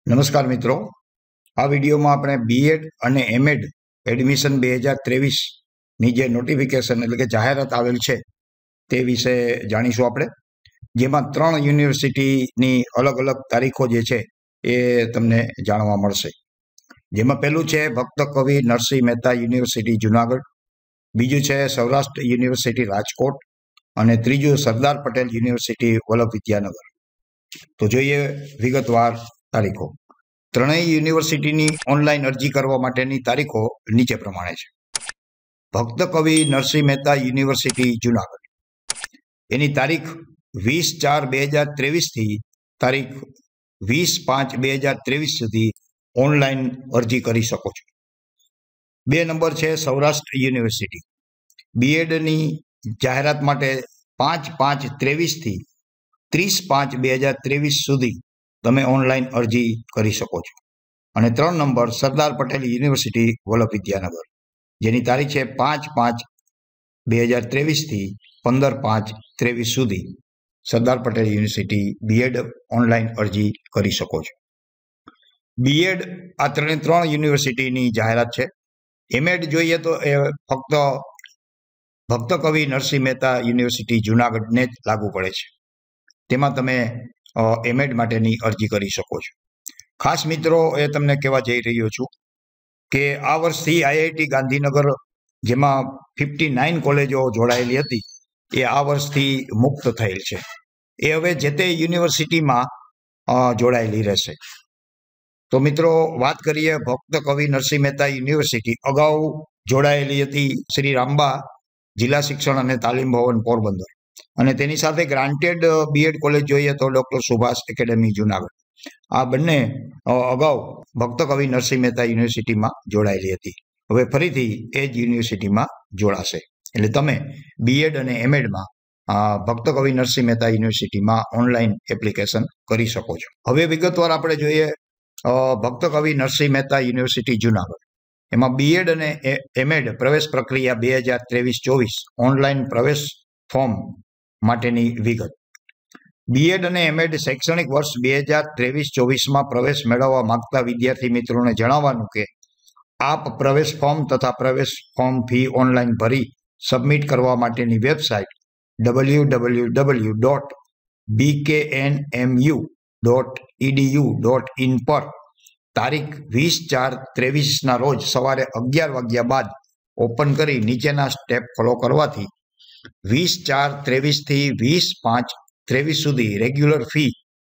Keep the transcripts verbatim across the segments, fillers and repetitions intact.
નમસ્કાર મિત્રો, આ વિડીયોમાં આપણે બીએડ અને એમએડ એડમિશન બે હજાર ત્રેવીસની જે નોટિફિકેશન એટલે કે જાહેરાત આવેલ છે તે વિશે જાણીશું આપણે, જેમાં ત્રણ યુનિવર્સિટીની અલગ અલગ તારીખો જે છે એ તમને જાણવા મળશે. જેમાં પહેલું છે ભક્ત કવિ નરસિંહ મહેતા યુનિવર્સિટી જુનાગઢ, બીજું છે સૌરાષ્ટ્ર યુનિવર્સિટી રાજકોટ અને ત્રીજું સરદાર પટેલ યુનિવર્સિટી વલ્લભ વિદ્યાનગર. તો જોઈએ વિગતવાર તારીખો. ત્રણેય યુનિવર્સિટીની ઓનલાઈન અરજી કરવા માટેની તારીખો નીચે પ્રમાણે છે. ભક્ત કવિ નરસિંહ મહેતા યુનિવર્સિટી જુનાગઢ, એની તારીખ વીસ ચાર બે હજાર ત્રેવીસથી તારીખ વીસ પાંચ બે હજાર ત્રેવીસ સુધી ઓનલાઈન અરજી કરી શકો છો. બે નંબર છે સૌરાષ્ટ્ર યુનિવર્સિટી. બીએડની જાહેરાત માટે પાંચ પાંચ ત્રેવીસથી ત્રીસ પાંચ બે હજાર ત્રેવીસ સુધી તમે ઓનલાઈન અરજી કરી શકો છો. અને ત્રણ નંબર સરદાર પટેલ યુનિવર્સિટી વલ્લભ વિદ્યાનગર, જેની તારીખ છે પાંચ પાંચ બે હજાર ત્રેવીસથી પંદર પાંચ ત્રેવીસ સુધી Sardar Patel university BEd online અરજી કરી શકો છો. બીએડ આ ત્રણે ત્રણ યુનિવર્સિટીની જાહેરાત છે. એમએડ જોઈએ તો એ ફક્ત ભક્ત કવિ નરસિંહ મહેતા યુનિવર્સિટી જુનાગઢને જ લાગુ પડે છે. તેમાં તમે એમએડ માટેની અરજી કરી શકો છો. ખાસ મિત્રો એ તમને કહેવા જઈ રહ્યો છું કે આ વર્ષથી આઈઆઈટી ગાંધીનગર, જેમાં ફિફ્ટી નાઇન કોલેજો જોડાયેલી હતી, એ આ વર્ષથી મુક્ત થયેલ છે. એ હવે જે તે યુનિવર્સિટીમાં જોડાયેલી રહેશે. તો મિત્રો વાત કરીએ ભક્ત કવિ નરસિંહ મહેતા યુનિવર્સિટી અગાઉ જોડાયેલી હતી શ્રી રામબા જિલ્લા શિક્ષણ અને તાલીમ ભવન પોરબંદર, અને તેની સાથે ગ્રાન્ટેડ બીએડ કોલેજ જોઈએ તો ડોક્ટર સુભાષ એકેડેમી જુનાગઢ. આ બંને અગાઉ ભક્ત કવિ નરસિંહ મહેતા યુનિવર્સિટીમાં જોડાયેલી હતી. હવે ફરીથી એ જ યુનિવર્સિટીમાં જોડાશે. એટલે તમે બીએડ અને એમએડમાં ભક્ત કવિ નરસિંહ મહેતા યુનિવર્સિટીમાં ઓનલાઈન એપ્લિકેશન કરી શકો છો. હવે વિગતવાર આપણે જોઈએ ભક્ત કવિ નરસિંહ મહેતા યુનિવર્સિટી જુનાગઢ. એમાં બીએડ અને એમએડ પ્રવેશ પ્રક્રિયા બે હજાર ત્રેવીસ ચોવીસ ઓનલાઈન પ્રવેશ ફોર્મ માટેની વિગત. બીએડ અને એમએડ શૈક્ષણિક વર્ષ બે હજાર ત્રેવીસ ચોવીસમાં પ્રવેશ મેળવવા માંગતા વિદ્યાર્થી મિત્રોને જણાવવાનું કે આપ પ્રવેશ ફોર્મ તથા પ્રવેશ ફોર્મ ફી ઓનલાઈન ભરી સબમિટ કરવા માટેની website W W W dot B K N M U dot EDU dot in પર તારીખ વીસ ચાર ત્રેવીસના રોજ સવારે અગિયાર વાગ્યા બાદ ઓપન કરી નીચેના સ્ટેપ ફોલો કરવાથી વીસ ચાર ત્રેવીસથી વીસ પાંચ ત્રેવીસ સુધી રેગ્યુલર ફી,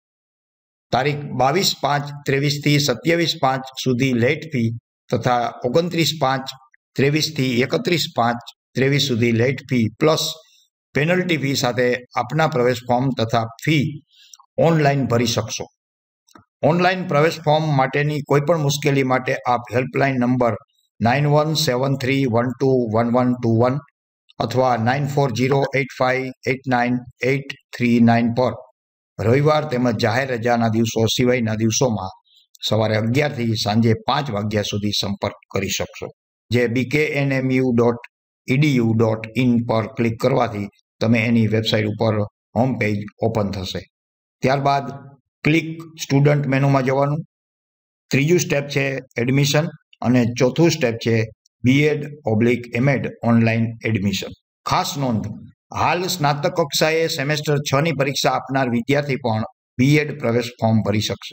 તારીખ બાવીસ પાંચ ત્રેવીસથી સત્યાવીસ પાંચ સુધી લેટ ફી તથા ઓગણત્રીસ પાંચ ત્રેવીસથી એકત્રીસ પાંચ ત્રેવીસ સુધી late fee plus penalty fee સાથે આપના પ્રવેશ ફોર્મ તથા ફી ઓનલાઈન ભરી શકશો. ઓનલાઈન પ્રવેશ ફોર્મ માટેની કોઈપણ મુશ્કેલી માટે આપ helpline number nine one seven three one two one one two one અથવા nine four zero eight five eight nine eight three nine પર રવિવાર તેમજ જાહેર રજાના દિવસો સિવાયના દિવસોમાં સવારે અગિયારથી સાંજે પાંચ વાગ્યા સુધી સંપર્ક કરી શકશો. જે B K N M U dot EDU dot in પર ક્લિક કરવાથી તમે એની વેબસાઇટ ઉપર હોમ પેજ ઓપન થશે. ત્યારબાદ ક્લિક સ્ટુડન્ટ મેનુમાં જવાનું. ત્રીજું સ્ટેપ છે એડમિશન અને ચોથું સ્ટેપ છે BEd oblique MEd online admission. ખાસ નોંધ, હાલ સ્નાતક કક્ષાએ સેમેસ્ટર છ ની પરીક્ષા આપનાર વિદ્યાર્થી પણ બીએડ પ્રવેશ ફોર્મ ભરી શકશે.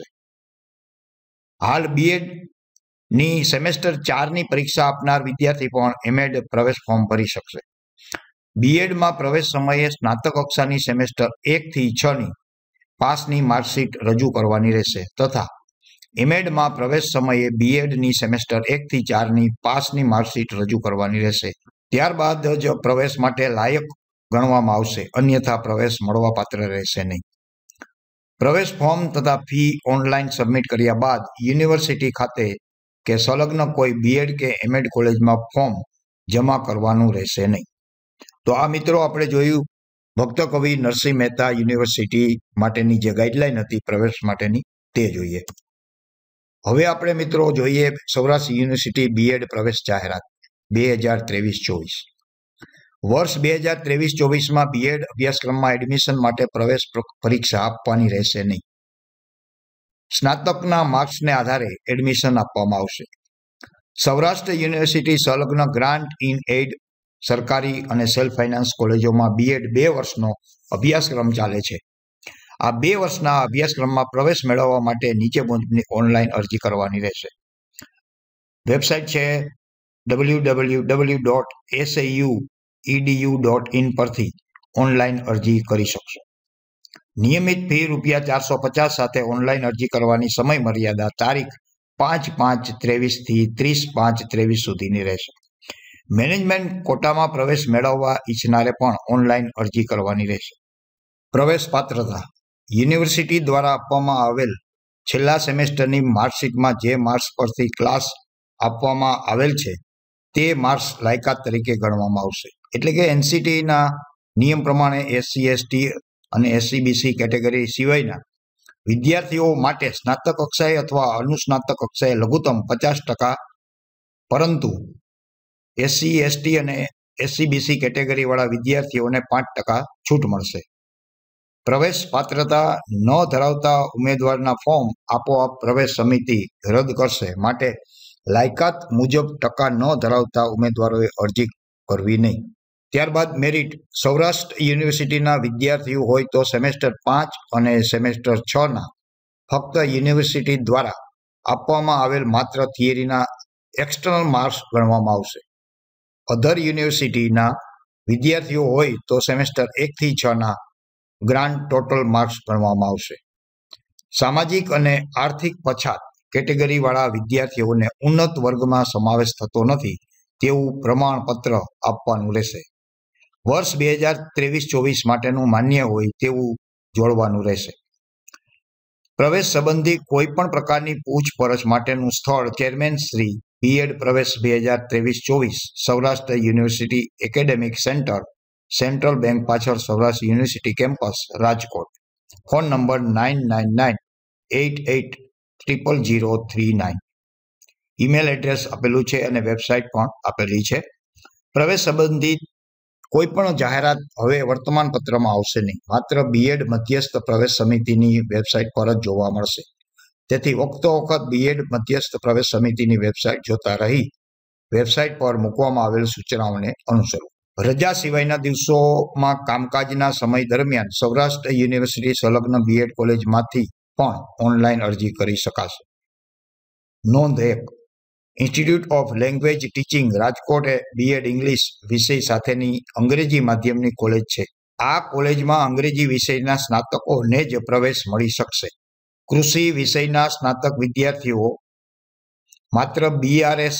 હાલ બીએડ ની સેમેસ્ટર ચાર ની પરીક્ષા આપનાર વિદ્યાર્થી પણ એમએડ પ્રવેશ ફોર્મ ભરી શકશે. બીએડમાં પ્રવેશ સમયે સ્નાતક કક્ષાની સેમેસ્ટર એક થી છ ની પાસની માર્કશીટ રજૂ કરવાની રહેશે તથા એમએડમાં પ્રવેશ સમયે બીએડની સેમેસ્ટર એક થી ચારની પાસની માર્કશીટ રજૂ કરવાની રહેશે. ત્યારબાદ જ પ્રવેશ માટે લાયક ગણવામાં આવશે, અન્યથા પ્રવેશ મળવાપાત્ર રહેશે નહીં. પ્રવેશ ફોર્મ તથા ફી ઓનલાઈન સબમિટ કર્યા બાદ યુનિવર્સિટી ખાતે કે સંલગ્ન કોઈ બીએડ કે એમએડ કોલેજમાં ફોર્મ જમા કરવાનું રહેશે નહીં. તો આ મિત્રો આપણે જોયું ભક્ત કવિ નરસિંહ મહેતા યુનિવર્સિટી માટેની જે ગાઈડલાઈન હતી પ્રવેશ માટેની તે જોઈએ. હવે આપણે મિત્રો જોઈએ સૌરાષ્ટ્ર યુનિવર્સિટી બીએડ પ્રવેશ જાહેરાત બે હજાર ત્રેવીસ ચોવીસ. વર્ષ બે હજાર ત્રેવીસ ચોવીસમાં બીએડ અભ્યાસક્રમમાં એડમિશન માટે પ્રવેશ પરીક્ષા આપવાની રહેશે નહીં. સ્નાતકના માર્ક્સને આધારે એડમિશન આપવામાં આવશે. સૌરાષ્ટ્ર યુનિવર્સિટી સંલગ્ન ગ્રાન્ટ ઇન એડ સરકારી અને સેલ્ફ ફાઇનાન્સ કોલેજોમાં બીએડ બે વર્ષનો અભ્યાસક્રમ ચાલે છે. આ બે વર્ષના અભ્યાસક્રમમાં પ્રવેશ મેળવવા માટે નીચે મુજબની ઓનલાઈન અરજી કરવાની રહેશે. વેબસાઇટ છે W W W dot S U E D U dot in પરથી ઓનલાઈન અરજી કરી શકશો. નિયમિત ફી રૂપિયા ચારસો પચાસ સાથે ઓનલાઈન અરજી કરવાની સમય મર્યાદા તારીખ પાંચ પાંચ ત્રેવીસ થી ત્રીસ પાંચ ત્રેવીસ સુધીની રહેશે. મેનેજમેન્ટ કોટામાં પ્રવેશ મેળવવા ઈચ્છનારે પણ ઓનલાઈન અરજી કરવાની રહેશે. પ્રવેશ પાત્રતા યુનિવર્સિટી દ્વારા આપવામાં આવેલ છેલ્લા સેમેસ્ટરની માર્કશીટમાં જે માર્ક્સ પરથી ક્લાસ આપવામાં આવેલ છે તે માર્ક્સ લાયકાત તરીકે ગણવામાં આવશે. એટલે કે એનસીટીના નિયમ પ્રમાણે એસસી એસટી અને એસસી બીસી કેટેગરી સિવાયના વિદ્યાર્થીઓ માટે સ્નાતક કક્ષાએ અથવા અનુસ્નાતક કક્ષાએ લઘુત્તમ પચાસ ટકા, પરંતુ એસસી એસટી અને એસસી બીસી કેટેગરીવાળા વિદ્યાર્થીઓને પાંચ ટકા છૂટ મળશે. પ્રવેશ પાત્રતા ન ધરાવતા ઉમેદવારના ફોર્મ આપોઆપ પ્રવેશ સમિતિ રદ કરશે. માટે લાયકાત મુજબ ટકા ન ધરાવતા ઉમેદવારોએ અરજી કરવી નહીં. ત્યારબાદ મેરિટ. સૌરાષ્ટ્ર યુનિવર્સિટીના વિદ્યાર્થીઓ હોય તો સેમેસ્ટર પાંચ અને સેમેસ્ટર છ ના ફક્ત યુનિવર્સિટી દ્વારા આપવામાં આવેલ માત્ર થિયરીના એક્સટર્નલ માર્ક્સ ગણવામાં આવશે. અધર યુનિવર્સિટીના વિદ્યાર્થીઓ હોય તો સેમેસ્ટર એક થી છ ના ગ્રાન્ડ ટોટલ માર્ક્સ ગણવામાં આવશે. સામાજિક અને આર્થિક પછાત કેટેગરીવાળા વિદ્યાર્થીઓને ઉન્નત વર્ગમાં સમાવેશ થતો નથી તેવું પ્રમાણપત્ર આપવાનું રહેશે. વર્ષ બે હજાર ત્રેવીસ ચોવીસ માટેનું માન્ય હોય તેવું જોડવાનું રહેશે. પ્રવેશ સંબંધી કોઈ પણ પ્રકારની પૂછપરછ માટેનું સ્થળ ચેરમેન શ્રી બીએડ પ્રવેશ બે હજાર ત્રેવીસ ચોવીસ Saurashtra university academic centre, central bank પાછળ, Saurashtra university campus, Rajkot. Phone number nine nine nine eight eight triple zero three nine. Email address આપેલું છે અને વેબસાઇટ પણ આપેલી છે. પ્રવેશ સંબંધિત કોઈ પણ જાહેરાત હવે વર્તમાન પત્રમાં આવશે નહીં, માત્ર બીએડ મધ્યસ્થ પ્રવેશ સમિતિની વેબસાઇટ પર જ જોવા મળશે. તેથી વખતો વખત બીએડ મધ્યસ્થ પ્રવેશ સમિતિની વેબસાઇટ જોતા રહી વેબસાઇટ પર મૂકવામાં આવેલ સૂચનાઓને અનુસરો. રજા સિવાયના દિવસોમાં કામકાજના સમય દરમિયાન સૌરાષ્ટ્ર યુનિવર્સિટી સંલગ્ન બીએડ કોલેજમાંથી પણ ઓનલાઈન અરજી કરી શકાશે. નોંધ એક. Institute of language teaching Rajkot એ બીએડ ઇંગ્લિશ વિષય સાથેની અંગ્રેજી માધ્યમની કોલેજ છે. આ કોલેજમાં અંગ્રેજી વિષયના સ્નાતકોને જ પ્રવેશ મળી શકશે. કૃષિ વિષયના સ્નાતક વિદ્યાર્થીઓ માત્ર બીઆરએસ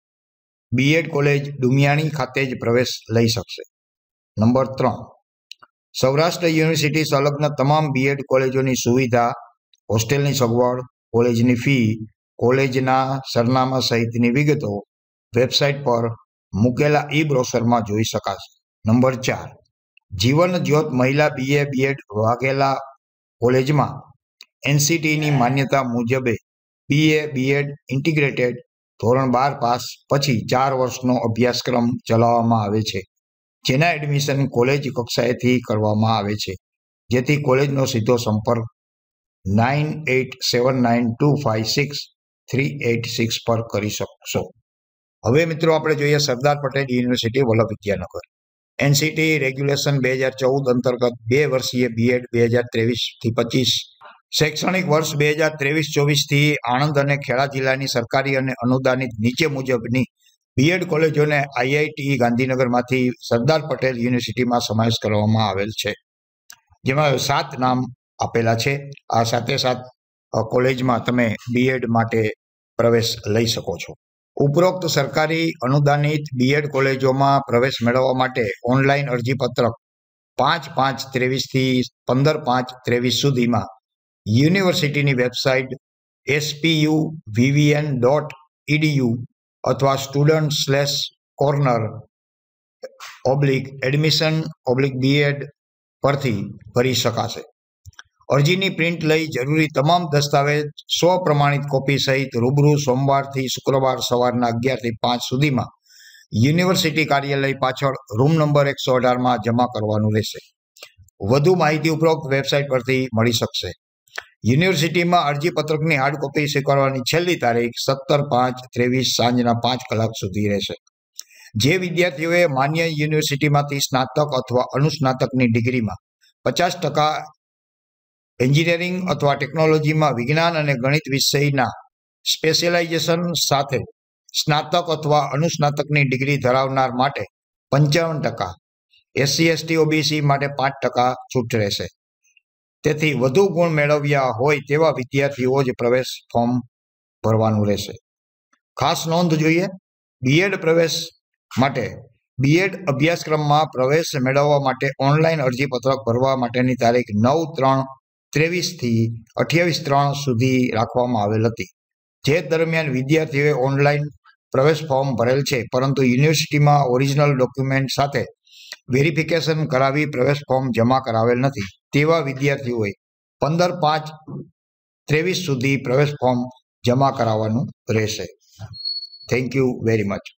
બીએડ કોલેજ ડુમિયાણી ખાતે જ પ્રવેશ લઈ શકશે. નંબર ત્રણ. સૌરાષ્ટ્ર યુનિવર્સિટી સંલગ્ન તમામ બીએડ કોલેજોની સુવિધા, હોસ્ટેલની સગવડ, કોલેજની ફી, કોલેજના સરનામા સહિતની વિગતો વેબસાઇટ પર મૂકેલા ઈ બ્રોશરમાં જોઈ શકાશે. નંબર ચાર. જીવન જ્યોત મહિલા બીએ બીએડ વાઘેલા કોલેજમાં એનસીટીની માન્યતા મુજબે બીએ બીએડ ઇન્ટિગ્રેટેડ ધોરણ બાર પાસ પછી ચાર વર્ષનો અભ્યાસક્રમ ચલાવવામાં આવે છે, જેના એડમિશન કોલેજ કક્ષાએથી કરવામાં આવે છે. જેથી કોલેજનો સીધો સંપર્ક nine eight seven nine two five six three eight six પર કરી શકશો. હવે મિત્રો આપણે જોઈએ Sardar Patel university Vallabh Vidyanagar. NCT regulation બે હજાર ચૌદ અંતર્ગત બે વર્ષીય બીએડ બે હજાર ત્રેવીસ થી પચીસ શૈક્ષણિક વર્ષ બે હજાર ત્રેવીસ ચોવીસ થી આણંદ અને ખેડા જિલ્લાની સરકારી અને અનુદાનિત નીચે મુજબની બીએડ કોલેજોને આઈઆઈટી ગાંધીનગરમાંથી સરદાર પટેલ યુનિવર્સિટીમાં સમાવેશ કરવામાં આવેલ છે, જેમાં સાત નામ આપેલા છે. આ સાથે સાત કોલેજમાં તમે બીએડ માટે પ્રવેશ લઈ શકો છો. ઉપરોક્ત સરકારી અનુદાનિત બીએડ કોલેજોમાં પ્રવેશ મેળવવા માટે ઓનલાઈન અરજીપત્રક પાંચ પાંચ ત્રેવીસ થી પંદર પાંચ ત્રેવીસ સુધીમાં યુનિવર્સિટીની website SPU VVN dot EDU અથવા student slash corner oblique admission oblique B Ed પરથી ભરી શકાશે. અરજીની પ્રિન્ટ લઈ જરૂરી તમામ દસ્તાવેજ સ્વપ્રમાણિત કોપી સહિત રૂબરૂ સોમવારથી શુક્રવાર સવારના અગિયારથી પાંચ સુધીમાં યુનિવર્સિટી કાર્યાલય પાછળ રૂમ નંબર એકસો અઢારમાં જમા કરવાનું રહેશે. વધુ માહિતી ઉપરોક્ત વેબસાઇટ પરથી મળી શકશે. યુનિવર્સિટીમાં અરજીપત્રકની હાર્ડ કોપી સ્વીકારવાની છેલ્લી તારીખ સત્તર પાંચ ત્રેવીસ સાંજના પાંચ કલાક સુધી રહેશે. જે વિદ્યાર્થીઓએ માન્ય યુનિવર્સિટીમાંથી સ્નાતક અથવા અનુસ્નાતકની ડિગ્રીમાં પચાસ ટકા એન્જિનિયરિંગ અથવા ટેકનોલોજીમાં વિજ્ઞાન અને ગણિત વિષયના સ્પેશિયલાઇઝેશન સાથે સ્નાતક અથવા અનુસ્નાતકની ડિગ્રી ધરાવનાર માટે પંચાવન ટકા, એસસી એસટી ઓબીસી માટે પાંચ ટકા છૂટ રહેશે. તેથી વધુ ગુણ મેળવ્યા હોય તેવા વિદ્યાર્થીઓ જ પ્રવેશ ફોર્મ ભરવાનું રહેશે. ખાસ નોંધ જોઈએ, બીએડ પ્રવેશ માટે બીએડ અભ્યાસક્રમમાં પ્રવેશ મેળવવા માટે ઓનલાઈન અરજીપત્રક ભરવા માટેની તારીખ નવ ત્રણ ત્રેવીસ થી અઠ્યાવીસ ત્રણ સુધી રાખવામાં આવેલ હતી. જે દરમિયાન વિદ્યાર્થીઓએ ઓનલાઈન પ્રવેશ ફોર્મ ભરેલ છે, પરંતુ યુનિવર્સિટીમાં ઓરિજિનલ ડોક્યુમેન્ટ સાથે વેરિફિકેશન કરાવી પ્રવેશ ફોર્મ જમા કરાવેલ નથી તેવા વિદ્યાર્થીઓએ પંદર પાંચ ત્રેવીસ સુધી પ્રવેશ ફોર્મ જમા કરાવવાનું રહેશે. Thank you very much.